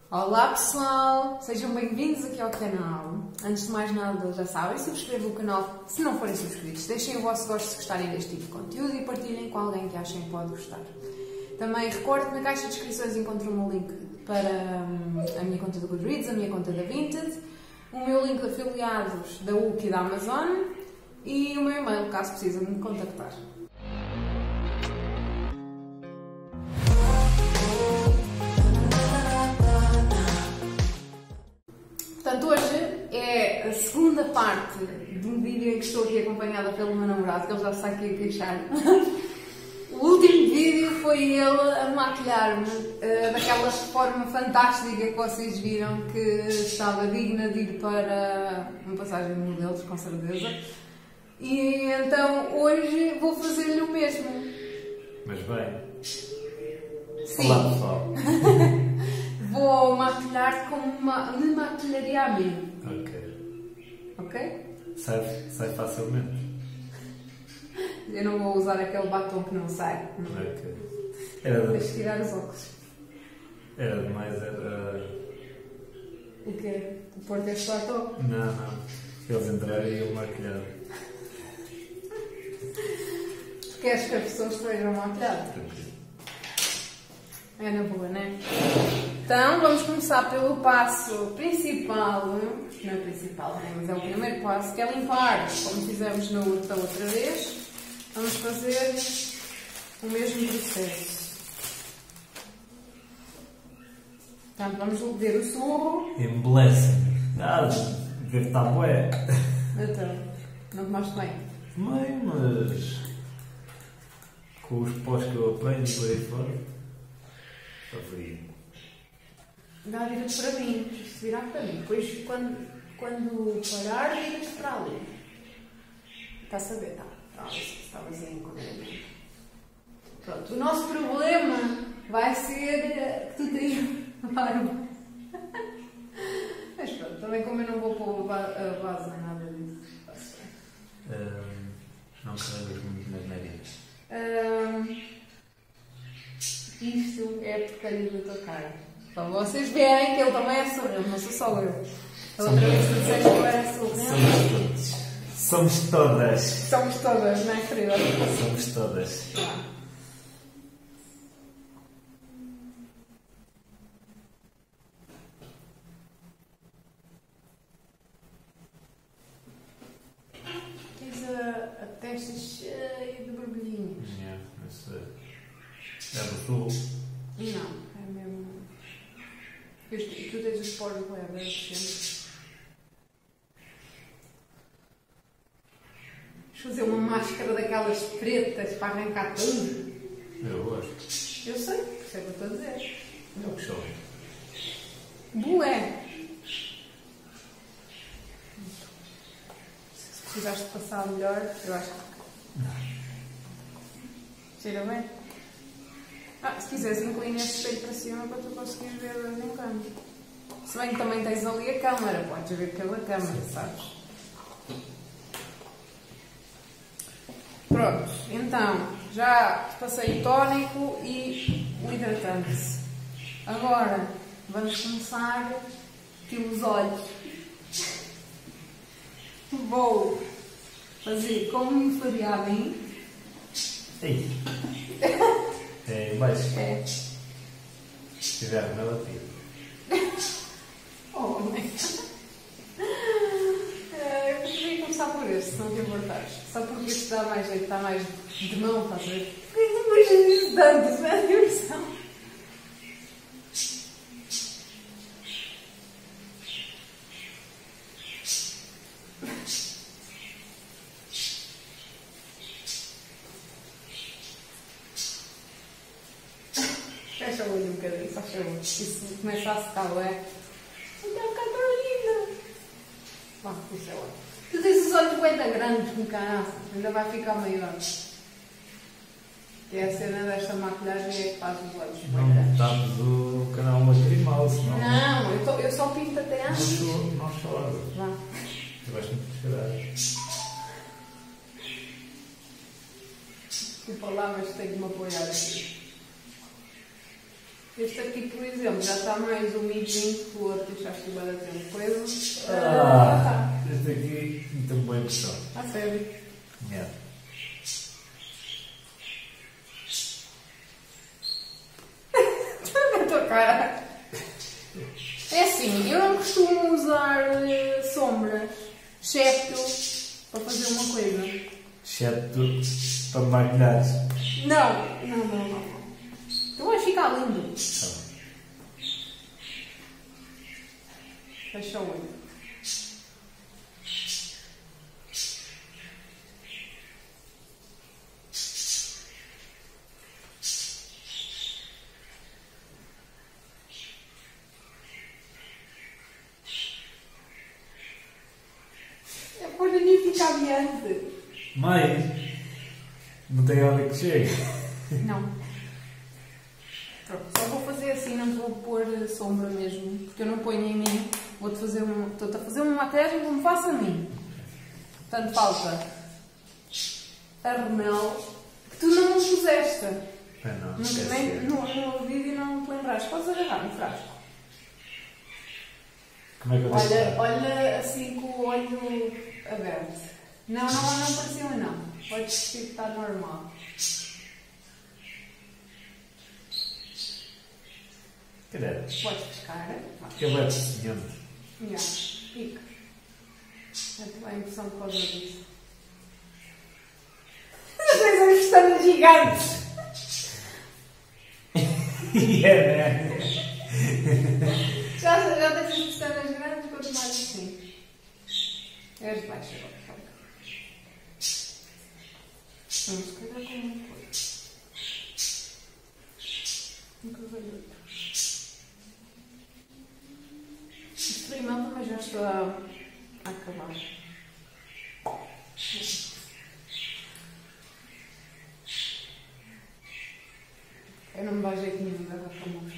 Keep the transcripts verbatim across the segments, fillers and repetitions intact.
Olá pessoal, sejam bem-vindos aqui ao canal. Antes de mais nada, já sabem, subscrevam o canal se não forem subscritos. Deixem o vosso gosto se gostarem deste tipo de conteúdo e partilhem com alguém que achem que pode gostar. Também recordo que na caixa de descrições encontram o meu link para hum, a minha conta do Goodreads, a minha conta da Vinted, o meu link de afiliados da U C e da Amazon e o meu e-mail, caso precisem me contactar. Portanto, hoje é a segunda parte de um vídeo em que estou aqui acompanhada pelo meu namorado, que ele já se está aqui a queixar. O último vídeo foi ele a maquilhar-me uh, daquela forma fantástica que vocês viram, que estava digna de ir para uma passagem de modelos, com certeza. E então hoje vou fazer-lhe o mesmo. Mas bem. Sim. Olá pessoal. Vou maquilhar como ma me maquilharia a mim. Ok. Ok? Sai, sai facilmente. Eu não vou usar aquele batom que não sai. Ok. Era Deixa de, tirar os óculos. era demais, era... O quê? O pôr este batom? Não, não. Eles entraram e eu maquilhado. Tu queres que as pessoas estejam maquilhadas? É na boa, não é? Então, vamos começar pelo passo principal. Não é principal, né? Mas é o primeiro passo, que é limpar. Como fizemos na outra, outra vez, vamos fazer o mesmo processo. Portanto, vamos beber o surro. Embelece-me. Ah, deve estar bué. Então, não tomaste bem? Bem, mas... com os pós que eu apanho por aí fora... está frio. Dá, vira-te para mim. Se virar para mim. Depois, quando, quando parar, vira-te para ali. Está a saber? Está. Está estavas em enquadramento. Pronto. O nosso problema vai ser que tu tens barba. Mas pronto, também como eu não vou pôr a base nem nada disso. Um, não carregas muito nas narinas. Um, isto é a porcaria da tua cara. Para vocês verem que ele também é sorrento, não sou só eu. A outra vez tu disseste que eu era sorrento. Somos todos. Somos todas. Somos todas, não é, querida? Somos todas. Ah. Tens a, a testa cheia de borbulhinhos. Yeah, esse é do sul. Não, é mesmo. E tu tens os poros leves sempre. Vamos fazer uma máscara daquelas pretas para arrancar tudo. Eu gosto. Eu sei, por isso é que eu estou a dizer. É o que chove. Bué! Se precisares de passar melhor, eu acho que. Cheira bem? Ah, se quiseres, inclina esse espelho para cima para tu conseguires ver de vez em quando. Se bem que também tens ali a câmara, podes ver pela câmara, sabes? Pronto, então, já te passei o tónico e o hidratante. Agora, vamos começar pelos olhos. Vou fazer como me faria a mim. Ei! É em baixo. É. Se tiver relativo. Oh, mãe. Eu queria começar por este, se não te importares. Só porque este dá mais jeito, dá mais de mão, estás a ver? Por que tu puxas isso tanto? Isso não é diversão. Fecha o olho um bocadinho, só fecha o olho. Isso começa a secar, não é? Então, Catarina! Vá, puxa o olho. Tu tens os olhos bem grandes, com caraça. Ainda vai ficar maior. Que é a cena desta maquilhagem é que faz os olhos bem Não grandes. estamos o canal lacrimal, senão... Não, eu, tô, eu só pinto até Não antes. choro, não choro. Vá. Eu gosto muito de chorar. Desculpa lá, mas tenho que me apoiar aqui. Este aqui, por exemplo, já está mais umidinho que o outro, deixaste o bada tempo. Coisa. Ah, este aqui muito bem pessoal. A sério. Yeah. Na tua cara. É assim, eu não costumo usar uh, sombras, excepto para fazer uma coisa. Exceto para maquilhares. Não, não, não, não. Tu vais ficar lindo. Tá bem. Fecha o olho. É para nem ficar adiante. Mãe, não tem hora que chegue. Não. Pronto, só vou fazer assim, não vou pôr sombra mesmo, porque eu não ponho em mim. Vou-te fazer um. Estou-te a fazer uma maquiagem como faço a mim. Portanto, falta a remel que tu não me puseste. Ah, não, No, esquece. nem, no, no vídeo não me lembraste. Podes agarrar no frasco. Como é que eu deixo Olha, estar? olha assim com o olho aberto. Não, não, não pareceu não. Podes vestir que está normal. Cadê? Podes pescar. Vá. Que ele é desenhando. Já, fica. Eu tenho a impressão por causa disso. Não tens uma pestana gigante! E é, né? Já, já tens as pestanas grandes, quanto mais assim. É as de baixo agora. Vamos, se calhar com uma coisa. Nunca vejo outra. Este rimão também já estou a, a acabar. Eu não me dá jeito nenhum de agarrar com a mão.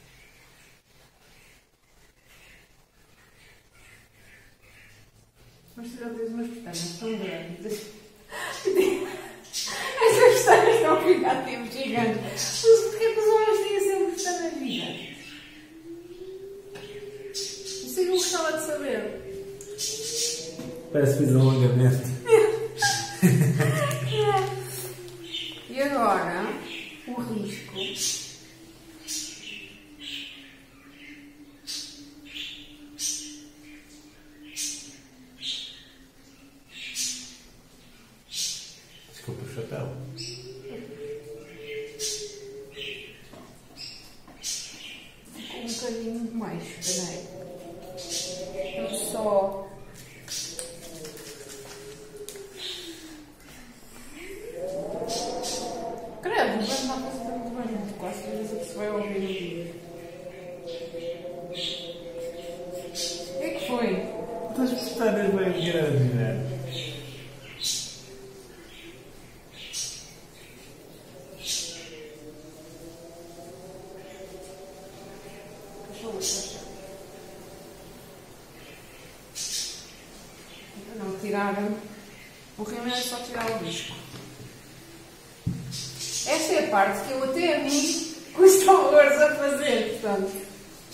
Mas tu já tens umas pestanas tão grandes. Estas pestanas estão a ficar tipo gigantes. Mas porquê que os homens têm sempre pestanas gigantes? Isso é que eu gostava de saber. Parece que fiz um alongamento. E agora, o risco. Desculpa o chapéu. Ficou um bocadinho mais, peraí. Não só. Credo, não vai dar para fazer muito barulho. Quase certeza que se vai ouvir no vídeo. O que é que foi? As pestanas bem grandes, né? Deixa eu ver, deixa eu ver. Para não tirar. O remédio é só tirar o risco. Esta é a parte que eu até a mim custa horrores a fazer, portanto.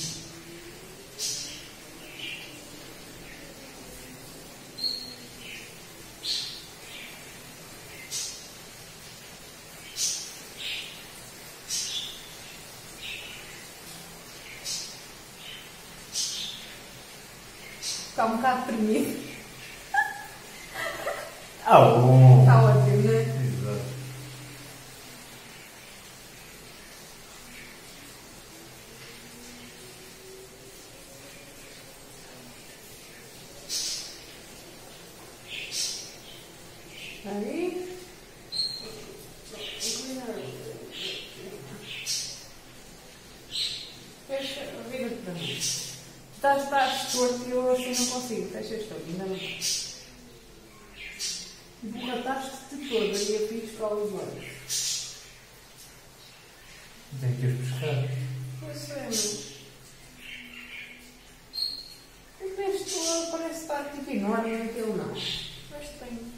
Está um bocado tremido. Ah, bom! Está ótimo, não é? Exato. Aí. Fecha, vira-te para mim. Estás, estás torto e eu assim não consigo. Fecha este olho, ainda não. Borrataste-te toda e eu fiz para os olhos. Tem que os pescar. Pois é, mas. O resto parece estar tipo enorme naquele não. Mas tem.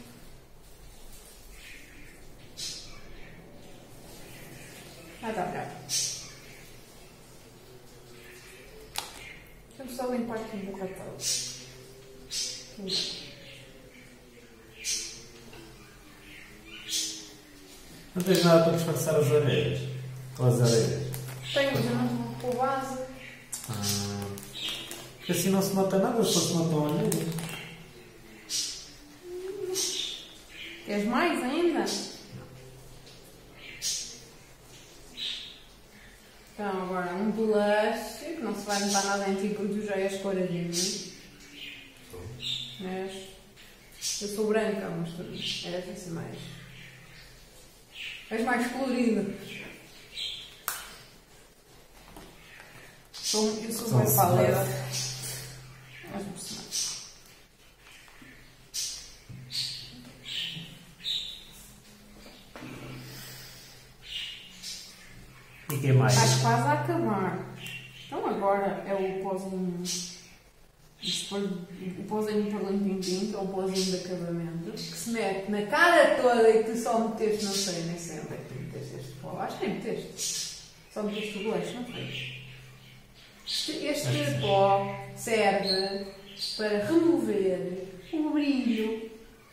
Ah, está melhor. só limpar aqui um bocado. Não tens nada para disfarçar as orelhas? Ou as orelhas? Tenho, mas eu não vou pôr base. Ah, porque assim não se nota nada, só se notam orelhas. Queres mais ainda? Então agora um blush, que não se vai notar nada em ti porque tu já és coradinho. Mas eu sou branca, mas tu és assim mais. És mais colorida. Sou, eu sou mais pálida. És um personagem. E o que mais? Estás quase a acabar. Então agora é o pozinho. O pozinho para limpim-pim, que é o pozinho de acabamento, que se mete na cara toda e que tu só meteste, não sei, nem sei onde é que tu meteste este pó. Acho que nem meteste. Só meteste o blush, não foi? Este, este pó serve para remover o brilho.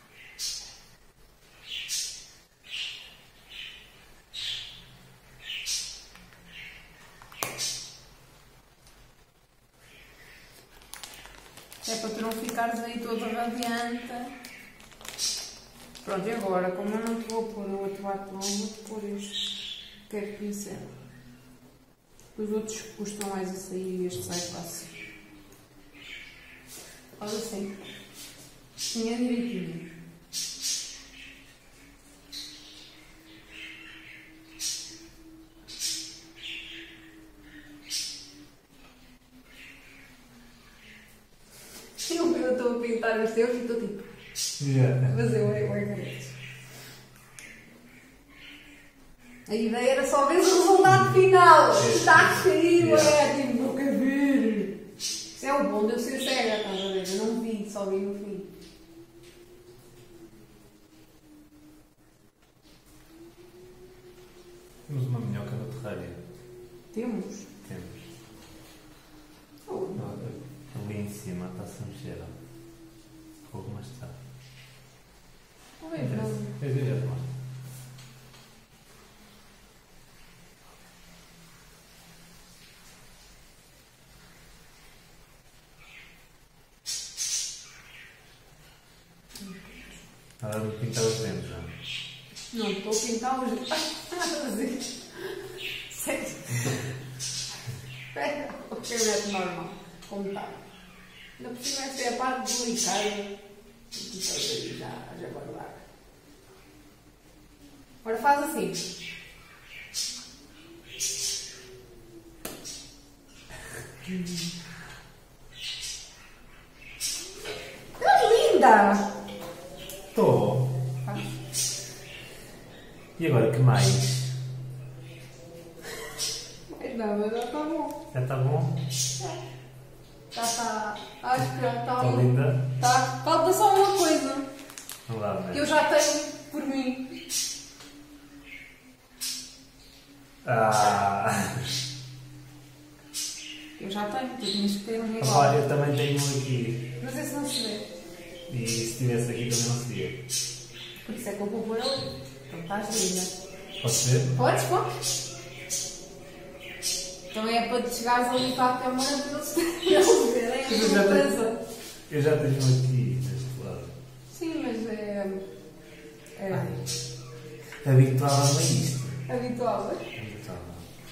É para tu não ficares aí toda radiante. Pronto, e agora, como eu não te vou pôr o outro batom, vou-te pôr este. Que é pincel. Os outros custam mais a sair e este sai fácil. Olha assim. Tinha direitinho. Eu estou a pintar os teus e estou tipo. Yeah. A fazer o caretos. A ideia era só ver o resultado final. Está a sair, é tipo, vou ver. Isso é o bom de eu ser cega, estás a ver? Eu não vi, só vi no fim. Temos uma minhoca na terrária. Temos? Temos. Oh. Ali em cima está-se a mexer. Fogo, mas está. Não vejo nada. Eu diria, lá. Nada de pintar os dentes, já. Não, estou a pintar os. Ai, sério. Espera, o que é normal. Como está. Ainda por cima, esta é a parte delicada. E estás aí já, já guardar. Agora faz assim. Estás linda! Estou. E agora, que mais? Mas não, mas já está bom. Já está bom? Já está. Acho que já está. Está linda? Tá. Falta só uma coisa. Vamos lá, né? Que eu já tenho por mim. Ah! Eu já tenho, tu tinhas que ter um igual. Opa, eu também tenho um aqui. Mas esse não se vê. E se tivesse aqui também não se via. Por isso é que eu vou pôr ali. Então estás linda. Pode ser? Podes, podes. Então é para te chegares ali para a câmara para eles verem a Eu já surpresa. Eu já tenho um aqui deste lado. Sim, mas é. É. Habituava-me a isto. Habitual, é? Habituava.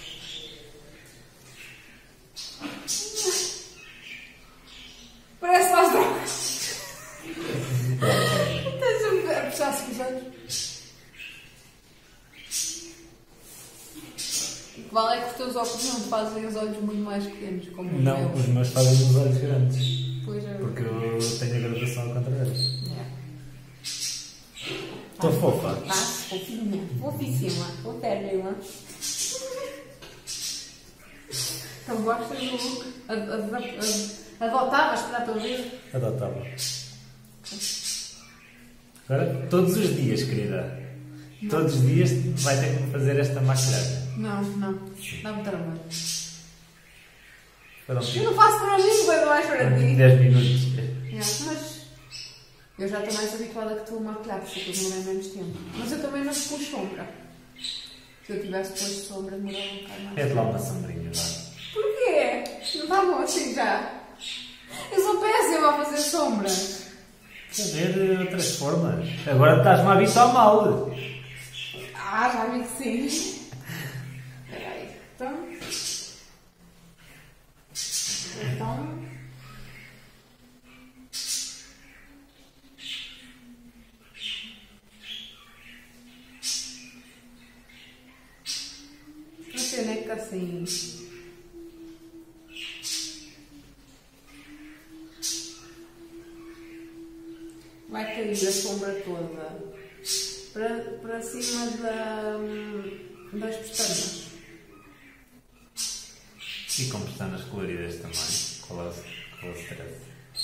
Parece mais drogas. Estás a puxar-se com os olhos. O que vale é que os teus óculos não te fazem os olhos muito mais pequenos, como os Não, meus. os meus fazem os olhos grandes. Pois é. Porque eu tenho a graduação ao contrário. É. Estou fofa. Ah, fofinha. Fofíssima. Foférrima. Então gostas do look? Ad- ad- ad- Adotavas para a tua vida? Adotava. Agora, todos os dias, querida. Não. Todos os dias vai ter que me fazer esta maquilhagem. Não, não. Dá-me trabalho. Foram Eu não faço para mim, quando mais para ti. dez minutos. Yeah, mas eu já estou mais habituada que tu a maquilhar, porque eu demorei menos tempo. Mas eu também não te pus sombra. Se eu tivesse posto sombra, demorava um bocado mais. É de lá uma sombrinha, vá. Porquê? Não está bom assim já? Eu sou péssima a fazer sombra. Quer ver outras formas. Agora estás-me a habituar mal. Ah, já vi que sim. Espera aí. Então. Então. Não sei nem que assim. Vai cair a sombra toda para, para cima da, das pestanas. E com pestanas coloridas também. Qual é o, qual é o stress?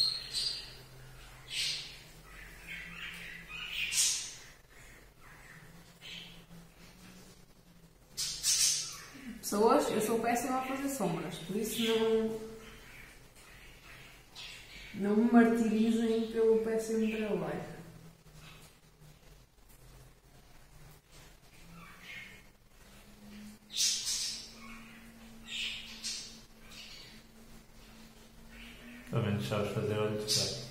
Pessoas, eu sou péssima a fazer sombras, por isso não, não me martirizem pelo péssimo trabalho. Pelo menos sabes fazer olhos de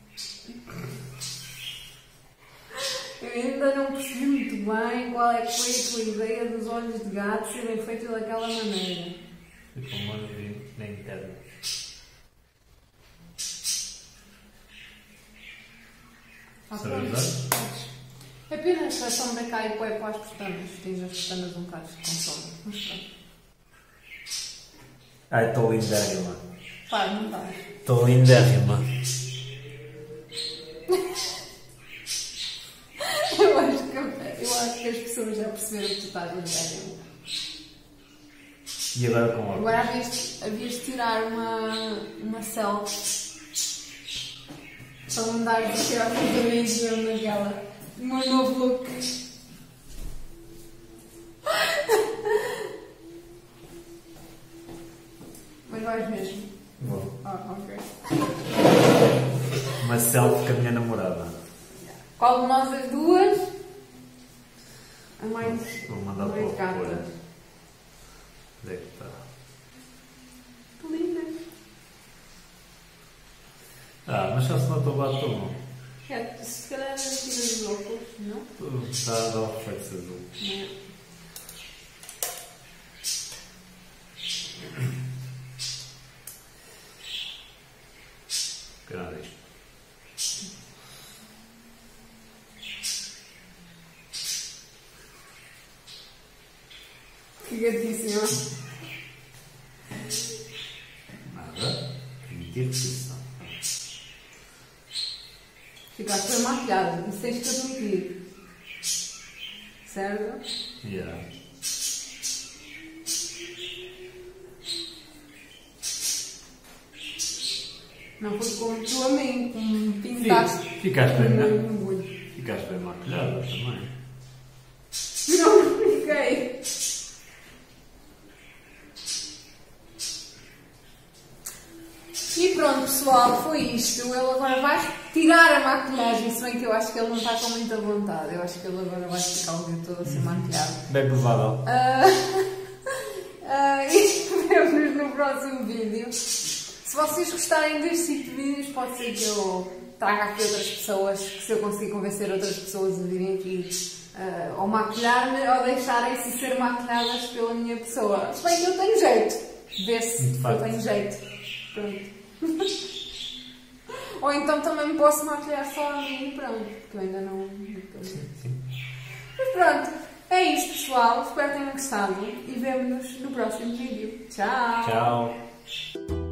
Eu ainda não percebi muito bem qual é que foi a tua ideia dos olhos de gato serem feitos daquela maneira. Tipo um olho na interna. Ah, Sabe pronto. usar? É pena que a sombra cai bué para as pestanas. Tens as pestanas um bocado com sombra. Mas pronto. Ai, estou lindérrima. Pá, não estás. Estou lindérrima. Eu acho, que, eu acho que as pessoas já perceberam que tu estás lindérrima. E agora com óculos? Agora havias, havias de tirar uma, uma selfie para mandar a tirar completamente mesmo naquela. O meu novo look. Mas vais mesmo? Vou. Ah, ok. Uma selfie com a minha namorada. Qual de nós as duas? A mais, Vou mandar a para mais o gata. apoio. Onde é que está? Linda. Ah, mas só se notou o batom. É, se calhar tira os óculos, não? Está a dar um reflexo azul. Não. Que nada disto. Que gatíssima. Nada. Emitir posição. Ficaste bem maquilhada, isso tens que admitir. Certo? Yeah. Não foi como tu a mim, como me pintaste. Ficaste bem, no né? no olho. Ficaste bem maquilhada também. Não fiquei. E pronto, pessoal, foi isto. Ele agora vai retirar a maquilhagem, se bem que eu acho que ele não está com muita vontade. Eu acho que ele agora vai ficar o dia todo assim maquilhado. Bem provável. Ah, ah, e vemos no próximo vídeo. Se vocês gostarem deste tipo de vídeos, pode ser que eu traga aqui outras pessoas, que se eu conseguir convencer outras pessoas a virem aqui uh, ou maquilhar-me ou deixarem-se ser maquilhadas pela minha pessoa. Se bem que eu tenho jeito. Vê-se que eu tenho jeito. Pronto. Ou então também me posso maquilhar só a mim, pronto, porque eu ainda não... Sim, sim. Mas pronto, é isto, pessoal. Espero que tenham gostado e vemo-nos no próximo vídeo. Tchau! Tchau.